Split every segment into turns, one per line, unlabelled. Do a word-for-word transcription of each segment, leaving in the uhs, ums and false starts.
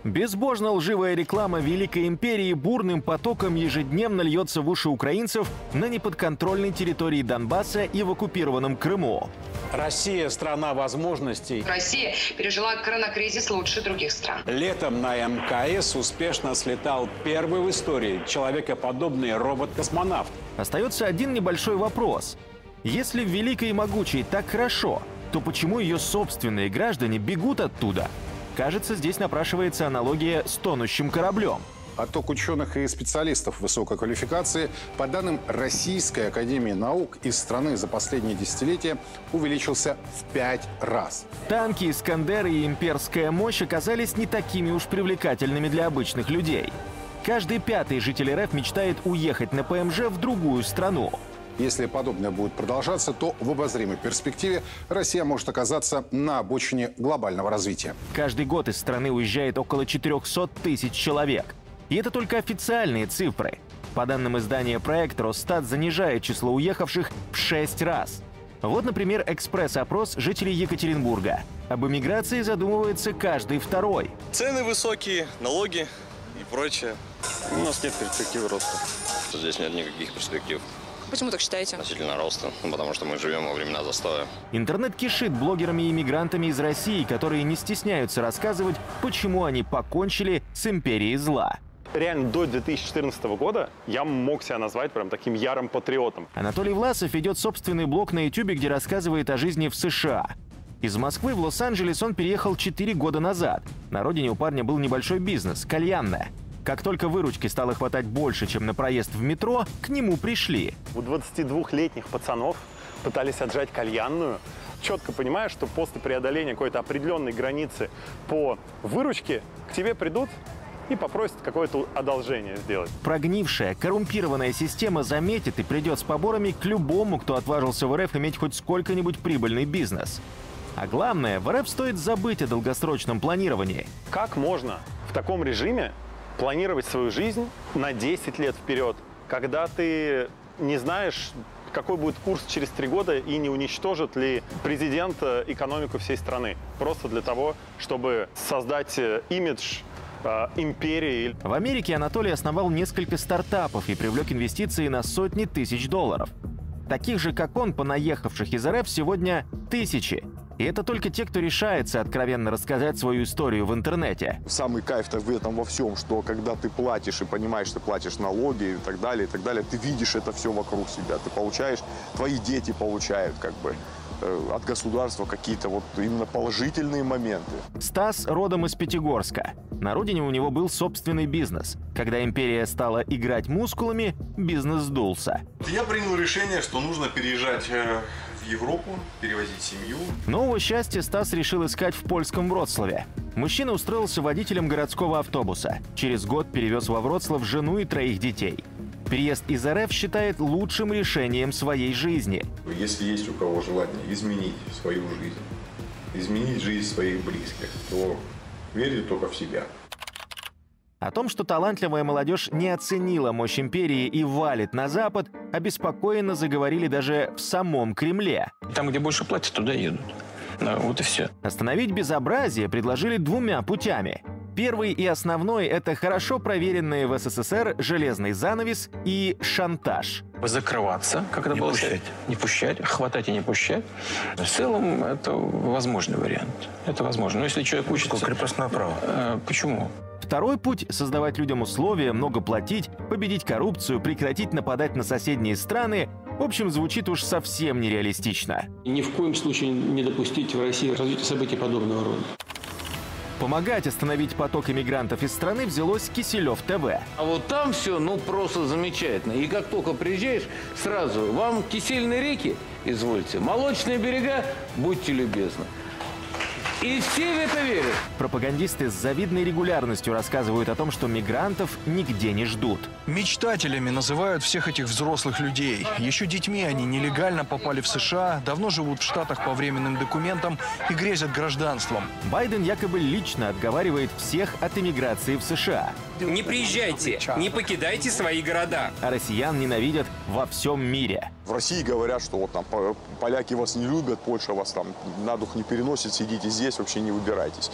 Безбожно лживая реклама Великой империи бурным потоком ежедневно льется в уши украинцев на неподконтрольной территории Донбасса и в оккупированном Крыму.
Россия – страна возможностей.
Россия пережила коронакризис лучше других стран.
Летом на эм ка эс успешно слетал первый в истории человекоподобный робот-космонавт.
Остается один небольшой вопрос. Если в Великой и Могучей так хорошо, то почему ее собственные граждане бегут оттуда? Кажется, здесь напрашивается аналогия с тонущим кораблем.
Отток ученых и специалистов высокой квалификации, по данным Российской академии наук, из страны за последние десятилетия увеличился в пять раз.
Танки, Искандеры и имперская мощь оказались не такими уж привлекательными для обычных людей. Каждый пятый житель эр эф мечтает уехать на пэ эм жэ в другую страну.
Если подобное будет продолжаться, то в обозримой перспективе Россия может оказаться на обочине глобального развития.
Каждый год из страны уезжает около четырёхсот тысяч человек. И это только официальные цифры. По данным издания «Проект», Росстат занижает число уехавших в шесть раз. Вот, например, экспресс-опрос жителей Екатеринбурга. Об эмиграции задумывается каждый второй.
Цены высокие, налоги и прочее. У нас нет перспективы роста. Здесь нет никаких перспектив.
Почему так считаете?
Относительно роста, ну, потому что мы живем во времена застоя.
Интернет кишит блогерами и иммигрантами из России, которые не стесняются рассказывать, почему они покончили с империей зла.
Реально до две тысячи четырнадцатого года я мог себя назвать прям таким ярым патриотом.
Анатолий Власов ведет собственный блог на ютубе, где рассказывает о жизни в США. Из Москвы в Лос-Анджелес он переехал четыре года назад. На родине у парня был небольшой бизнес – кальянная. Как только выручки стало хватать больше, чем на проезд в метро, к нему пришли.
У двадцатидвухлетних пацанов пытались отжать кальянную, четко понимая, что после преодоления какой-то определенной границы по выручке к тебе придут и попросят какое-то одолжение сделать.
Прогнившая, коррумпированная система заметит и придет с поборами к любому, кто отважился в эр эф иметь хоть сколько-нибудь прибыльный бизнес. А главное, в эр эф стоит забыть о долгосрочном планировании.
Как можно в таком режиме планировать свою жизнь на десять лет вперед, когда ты не знаешь, какой будет курс через три года и не уничтожит ли президент экономику всей страны? Просто для того, чтобы создать имидж э, империи.
В Америке Анатолий основал несколько стартапов и привлек инвестиции на сотни тысяч долларов. Таких же, как он, понаехавших из эр эф сегодня тысячи. И это только те, кто решается откровенно рассказать свою историю в интернете.
Самый кайф-то в этом во всем, что когда ты платишь и понимаешь, что платишь налоги и так далее, и так далее, ты видишь это все вокруг себя. Ты получаешь, твои дети получают как бы э, от государства какие-то вот именно положительные моменты.
Стас родом из Пятигорска. На родине у него был собственный бизнес. Когда империя стала играть мускулами, бизнес сдулся.
Я принял решение, что нужно переезжать э, в Европу, перевозить семью.
Нового счастья Стас решил искать в польском Вроцлаве. Мужчина устроился водителем городского автобуса. Через год перевез во Вроцлав жену и троих детей. Переезд из эр эф считает лучшим решением своей жизни.
Если есть у кого желание изменить свою жизнь, изменить жизнь своих близких, то верьте только в себя.
О том, что талантливая молодежь не оценила мощь империи и валит на Запад, обеспокоенно заговорили даже в самом Кремле.
Там, где больше платят, туда едут. Ну, вот и все.
Остановить безобразие предложили двумя путями. Первый и основной – это хорошо проверенные в эс эс эс эр железный занавес и шантаж.
Закрываться, как это
не
было
пущать.
Не пущать, хватать и не пущать. В целом, это возможный вариант. Это возможно. Но если человек учится...
Такое крепостное право.
Э, почему?
Второй путь – создавать людям условия, много платить, победить коррупцию, прекратить нападать на соседние страны – в общем, звучит уж совсем нереалистично.
Ни в коем случае не допустить в России развития событий подобного рода.
Помогать остановить поток иммигрантов из страны взялось Киселев тэ вэ.
А вот там все, ну, просто замечательно. И как только приезжаешь, сразу вам кисельные реки, извольте, молочные берега, будьте любезны. И все в это верят.
Пропагандисты с завидной регулярностью рассказывают о том, что мигрантов нигде не ждут.
Мечтателями называют всех этих взрослых людей. Еще детьми они нелегально попали в США, давно живут в Штатах по временным документам и грезят гражданством.
Байден якобы лично отговаривает всех от эмиграции в США.
Не приезжайте, не покидайте свои города.
А россиян ненавидят во всем мире.
В России говорят, что вот там поляки вас не любят, Польша вас там на дух не переносит, сидите здесь, вообще не выбирайтесь.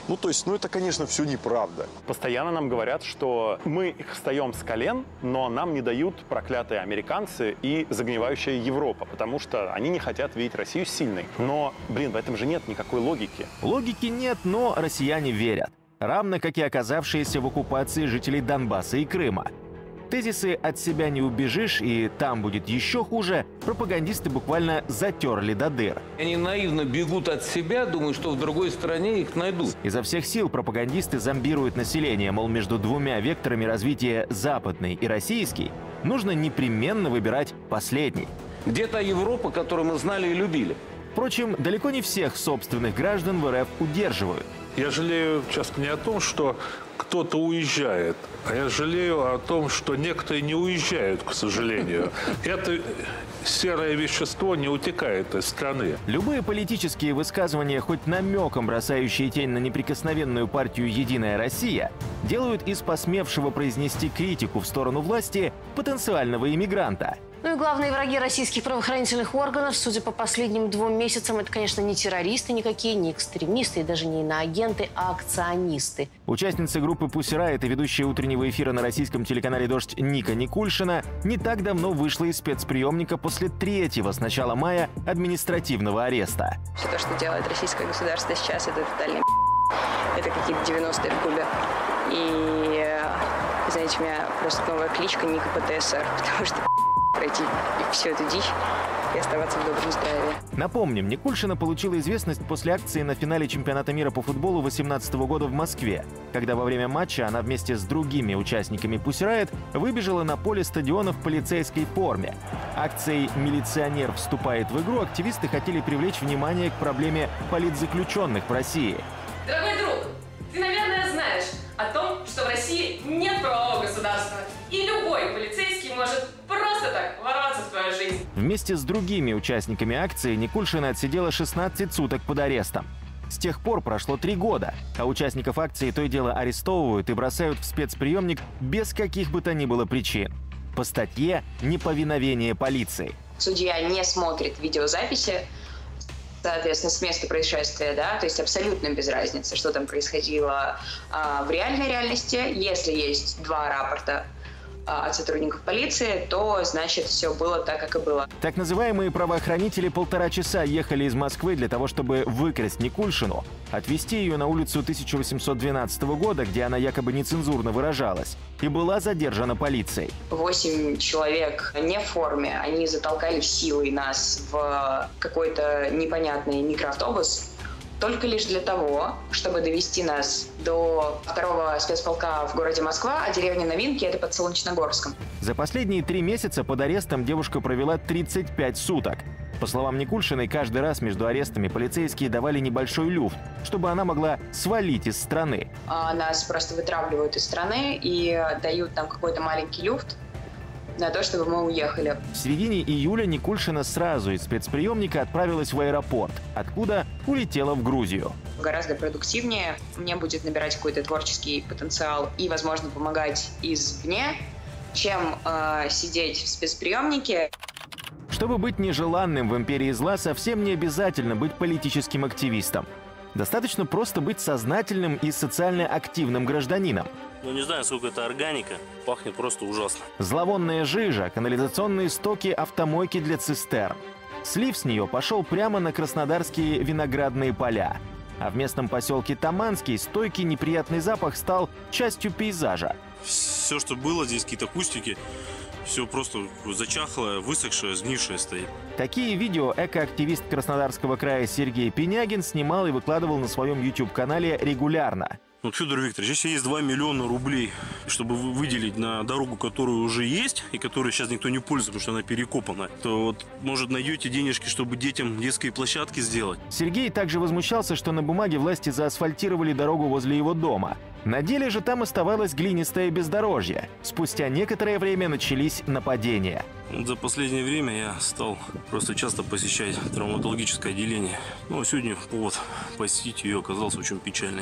Ну, то есть, ну, это, конечно, все неправда.
Постоянно нам говорят, что мы их встаем с колен, но нам не дают проклятые американцы и загнивающая Европа, потому что они не хотят видеть Россию сильной. Но, блин, в этом же нет никакой логики.
Логики нет, но россияне верят. Равно как и оказавшиеся в оккупации жители Донбасса и Крыма. Тезисы «от себя не убежишь» и «там будет еще хуже» пропагандисты буквально затерли до дыр.
Они наивно бегут от себя, думают, что в другой стране их найдут.
Изо всех сил пропагандисты зомбируют население, мол, между двумя векторами развития западный и российский нужно непременно выбирать последний.
Где та Европа, которую мы знали и любили?
Впрочем, далеко не всех собственных граждан в РФ удерживают.
Я жалею часто не о том, что кто-то уезжает, а я жалею о том, что некоторые не уезжают, к сожалению. Это серое вещество не утекает из страны.
Любые политические высказывания, хоть намеком бросающие тень на неприкосновенную партию «Единая Россия», делают из посмевшего произнести критику в сторону власти потенциального иммигранта.
Ну и главные враги российских правоохранительных органов, судя по последним двум месяцам, это, конечно, не террористы никакие, не экстремисты и даже не иноагенты, а акционисты.
Участница группы Pussy Riot и ведущая утреннего эфира на российском телеканале «Дождь» Ника Никульшина не так давно вышла из спецприемника после третьего с начала мая административного ареста.
Все то, что делает российское государство сейчас, это тотальный это какие-то девяностые в Кубе. И, знаете, у меня просто новая кличка Ника ПТСР, потому что пройти всю эту дичь и оставаться в добром здравии.
Напомним, Никульшина получила известность после акции на финале чемпионата мира по футболу две тысячи восемнадцатого года в Москве, когда во время матча она вместе с другими участниками Pussy Riot выбежала на поле стадиона в полицейской форме. Акцией «Милиционер вступает в игру» активисты хотели привлечь внимание к проблеме политзаключенных в России.
Дорогой друг, ты, наверное, знаешь о том, что в России нет правового государства, и любой полицейский может просто так ворваться в твою жизнь.
Вместе с другими участниками акции Никульшина отсидела шестнадцать суток под арестом. С тех пор прошло три года, а участников акции то и дело арестовывают и бросают в спецприемник без каких бы то ни было причин. По статье «Неповиновение полиции».
Судья не смотрит видеозаписи, соответственно, с места происшествия, да, то есть абсолютно без разницы, что там происходило а, в реальной реальности. Если есть два рапорта а, от сотрудников полиции, то, значит, все было так, как и было.
Так называемые правоохранители полтора часа ехали из Москвы для того, чтобы выкрасть Никульшину, отвезти ее на улицу тысяча восемьсот двенадцатого года, где она якобы нецензурно выражалась, и была задержана полицией.
Восемь человек не в форме, они затолкали силой нас в какой-то непонятный микроавтобус, только лишь для того, чтобы довести нас до второго спецполка в городе Москва, а деревня Новинки — это под Солнечногорском.
За последние три месяца под арестом девушка провела тридцать пять суток. По словам Никульшиной, каждый раз между арестами полицейские давали небольшой люфт, чтобы она могла свалить из страны.
Нас просто вытравливают из страны и дают нам какой-то маленький люфт на то, чтобы мы уехали.
В середине июля Никульшина сразу из спецприемника отправилась в аэропорт, откуда улетела в Грузию.
Гораздо продуктивнее, мне будет набирать какой-то творческий потенциал и, возможно, помогать извне, чем э, сидеть в спецприемнике.
Чтобы быть нежеланным в империи зла, совсем не обязательно быть политическим активистом. Достаточно просто быть сознательным и социально активным гражданином.
Ну, не знаю, сколько это органика. Пахнет просто ужасно.
Зловонная жижа, канализационные стоки, автомойки для цистерн. Слив с нее пошел прямо на краснодарские виноградные поля. А в местном поселке Таманский стойкий неприятный запах стал частью пейзажа.
Все, что было здесь, какие-то кустики, все просто зачахлое, высохшее, сгнившее стоит.
Такие видео экоактивист Краснодарского края Сергей Пенягин снимал и выкладывал на своем YouTube-канале регулярно.
Вот, Федор Викторович, если есть два миллиона рублей, чтобы выделить на дорогу, которая уже есть, и которой сейчас никто не пользуется, потому что она перекопана, то вот, может, найдете денежки, чтобы детям детские площадки сделать.
Сергей также возмущался, что на бумаге власти заасфальтировали дорогу возле его дома. На деле же там оставалось глинистое бездорожье. Спустя некоторое время начались нападения.
За последнее время я стал просто часто посещать травматологическое отделение. Ну, а сегодня повод посетить ее оказался очень печальный.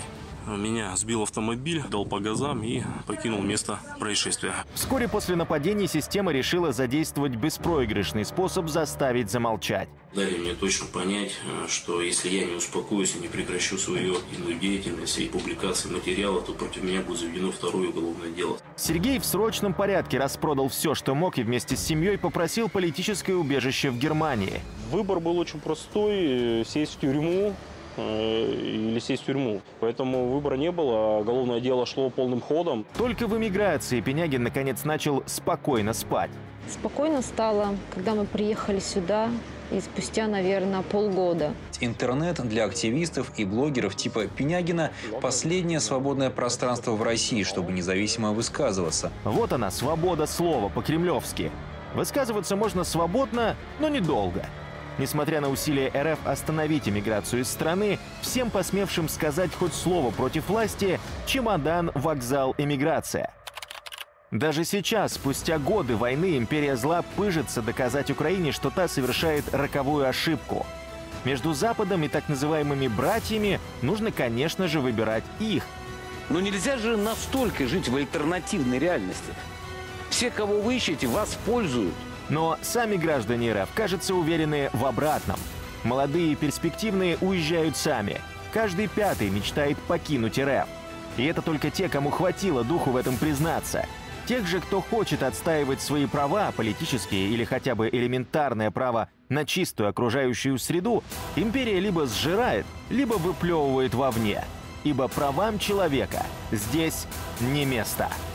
меня сбил автомобиль, дал по газам и покинул место происшествия.
Вскоре после нападения система решила задействовать беспроигрышный способ заставить замолчать.
Дали мне точно понять, что если я не успокоюсь и не прекращу свою активную деятельность и публикации материала, то против меня будет заведено второе уголовное дело.
Сергей в срочном порядке распродал все, что мог, и вместе с семьей попросил политическое убежище в Германии.
Выбор был очень простой – сесть в тюрьму или сесть в тюрьму. Поэтому выбора не было, а уголовное дело шло полным ходом.
Только в эмиграции Пенягин наконец начал спокойно спать.
Спокойно стало, когда мы приехали сюда, и спустя, наверное, полгода.
Интернет для активистов и блогеров типа Пенягина – последнее свободное пространство в России, чтобы независимо высказываться.
Вот она, свобода слова по-кремлевски. Высказываться можно свободно, но недолго. Несмотря на усилия эр эф остановить эмиграцию из страны, всем посмевшим сказать хоть слово против власти – чемодан, вокзал, эмиграция. Даже сейчас, спустя годы войны, империя зла пыжится доказать Украине, что та совершает роковую ошибку. Между Западом и так называемыми братьями нужно, конечно же, выбирать их.
Но нельзя же настолько жить в альтернативной реальности. Все, кого вы ищете, вас пользуют.
Но сами граждане эр эф, кажется, уверены в обратном. Молодые и перспективные уезжают сами. Каждый пятый мечтает покинуть эр эф. И это только те, кому хватило духу в этом признаться. Тех же, кто хочет отстаивать свои права, политические или хотя бы элементарное право на чистую окружающую среду, империя либо сжирает, либо выплевывает вовне. Ибо правам человека здесь не место.